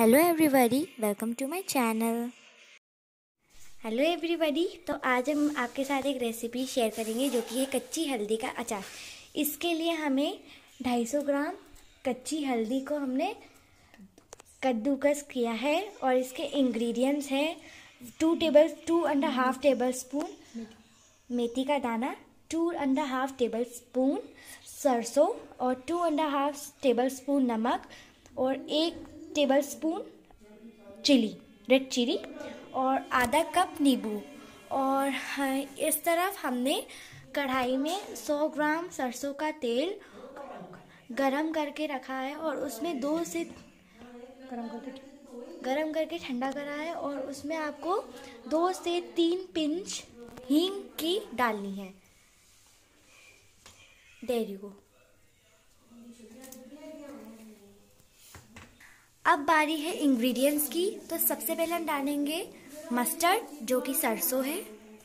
Hello everybody, welcome to my channel. Hello everybody, तो आज हम आपके साथ एक रेसिपी शेयर करेंगे जो कि है कच्ची हल्दी का अचार। इसके लिए हमें 250 ग्राम कच्ची हल्दी को हमने कद्दूकस किया है और इसके इंग्रेडिएंट्स हैं 2.5 टेबल स्पून मेथी का दाना, 2.5 टेबल स्पून सरसों और 2.5 टेबल स्पून नमक और 1 टेबल स्पून रेड चिली और आधा कप नींबू। और इस तरफ हमने कढ़ाई में 100 ग्राम सरसों का तेल गरम करके रखा है और उसमें गरम करके ठंडा करा है और उसमें आपको 2 से 3 पिंच हींग की डालनी है। There you go. अब बारी है इंग्रेडिएंट्स की। तो सबसे पहले हम डालेंगे मस्टर्ड जो कि सरसों है,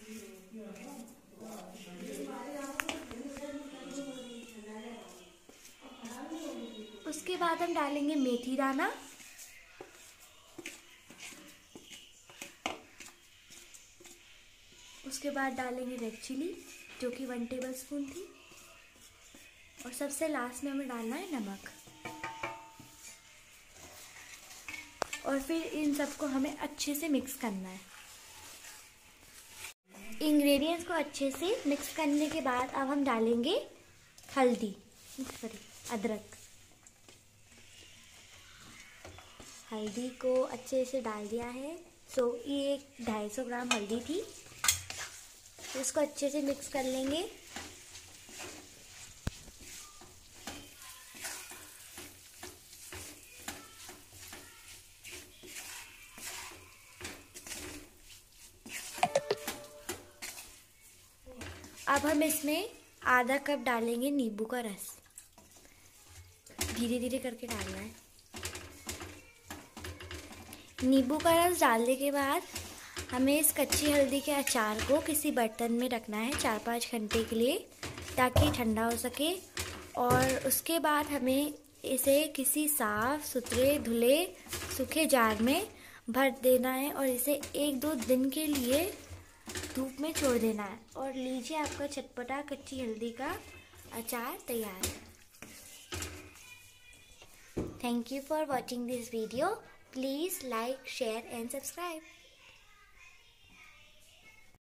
उसके बाद हम डालेंगे मेथी दाना, उसके बाद डालेंगे रेड चिली जो कि 1 टेबल स्पून थी और सबसे लास्ट में हमें डालना है नमक। और फिर इन सबको हमें अच्छे से मिक्स करना है। इंग्रेडिएंट्स को अच्छे से मिक्स करने के बाद अब हम डालेंगे अदरक। हल्दी को अच्छे से डाल दिया है। ये 250 ग्राम हल्दी थी, तो इसको अच्छे से मिक्स कर लेंगे। अब हम इसमें आधा कप डालेंगे नींबू का रस। धीरे धीरे करके डालना है। नींबू का रस डालने के बाद हमें इस कच्ची हल्दी के अचार को किसी बर्तन में रखना है 4-5 घंटे के लिए, ताकि ठंडा हो सके। और उसके बाद हमें इसे किसी साफ सुथरे धुले सूखे जार में भर देना है और इसे 1-2 दिन के लिए धूप में छोड़ देना है। और लीजिए, आपका चटपटा कच्ची हल्दी का अचार तैयार है। Thank you for watching this video. Please like, share and subscribe.